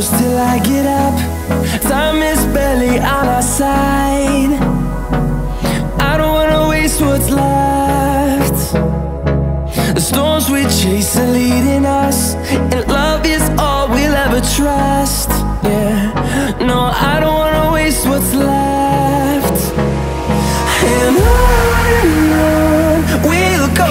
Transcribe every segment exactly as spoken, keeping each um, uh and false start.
close till I get up. Time is barely on our side. I don't wanna waste what's left. The storms we chase are leading us, and love is all we'll ever trust. Yeah, no, I don't wanna waste what's left. And on and on we'll go,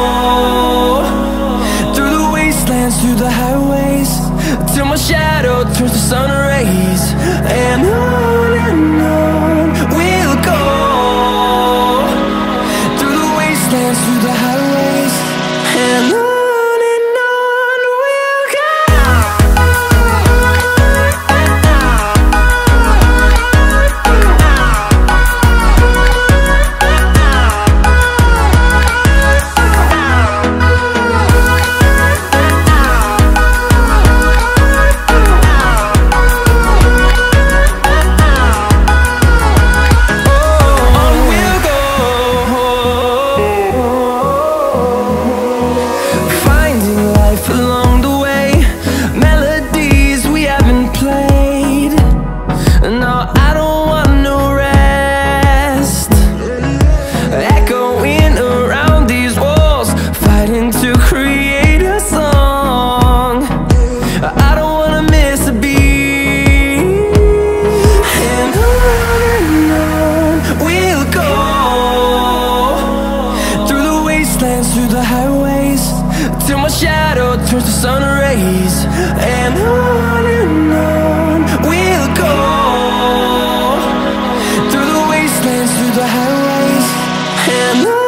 through the wastelands, through the highways, till my shadow turns to sun rays. And on and on we'll go, through the wastelands, through the highways, and on. Through the highways, till my shadow turns to sun rays. And on and on we'll go, through the wastelands, through the highways, and on.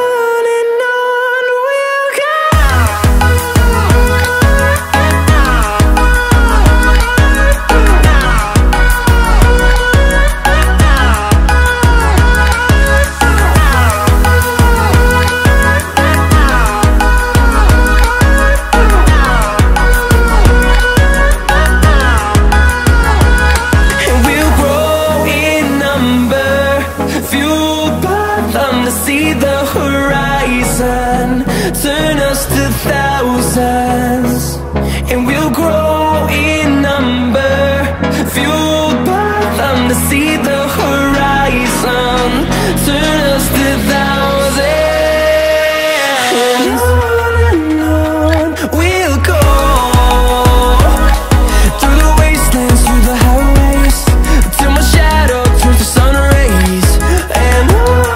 See the horizon turn us to thousands, and we'll grow in number, fueled by them to see the horizon turn us to thousands. And on and on we'll go, through the wastelands, through the highways, till my shadow turns to sun rays. And on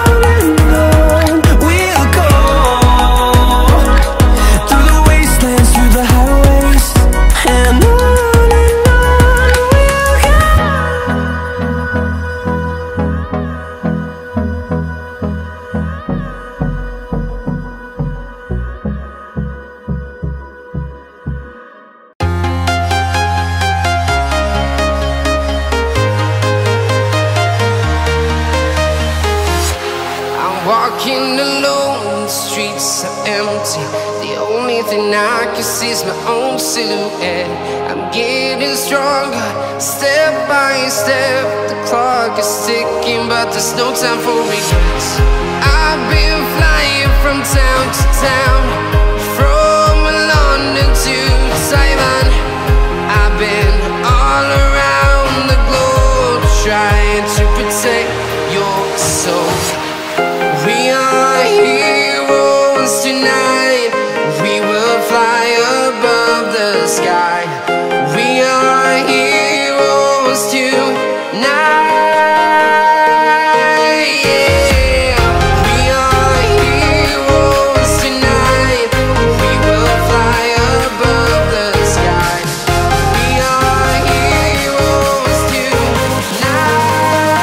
walking alone, the streets are empty. The only thing I can see is my own silhouette. I'm getting stronger, step by step. The clock is ticking, but there's no time for regrets. I've been flying from town to town, from London to Taiwan. I've been all around the globe, trying to protect your soul. We are heroes tonight. We will fly above the sky. We are heroes tonight. Yeah. We are heroes tonight. We will fly above the sky. We are heroes tonight.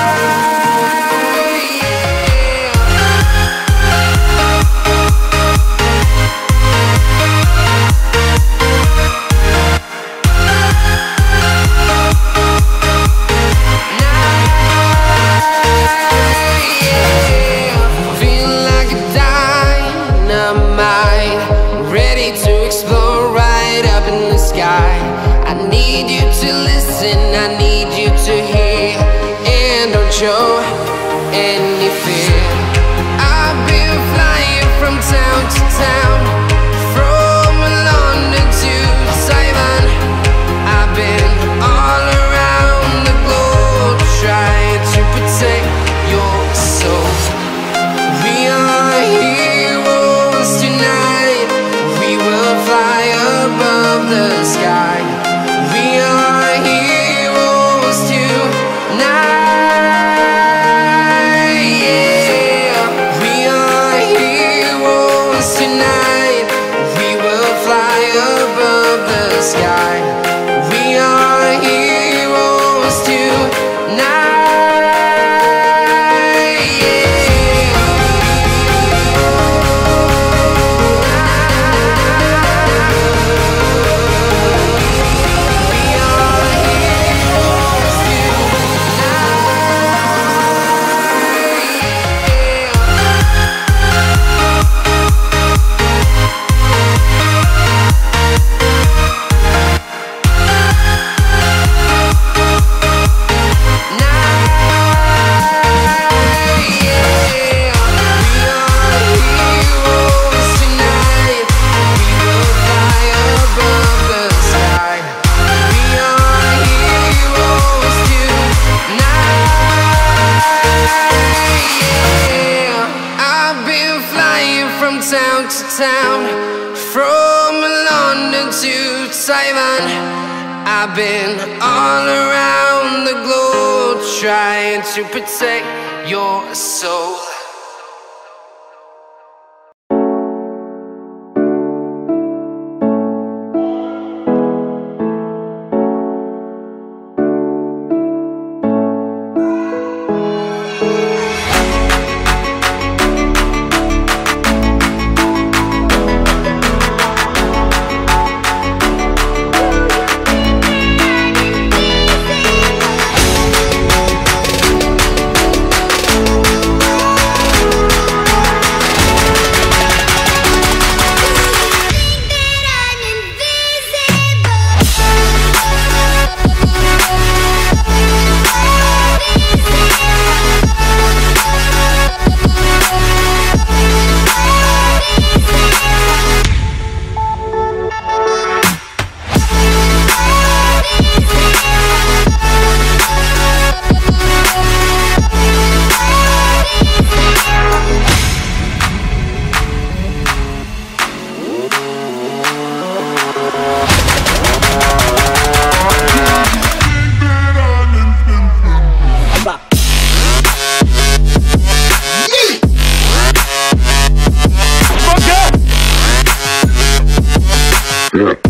I need you to listen, I need you to hear, and don't show any fear. I've been flying from town to town, from London to Taiwan. I've been all town to town, from London to Taiwan. I've been all around the globe trying to protect your soul. Yeah.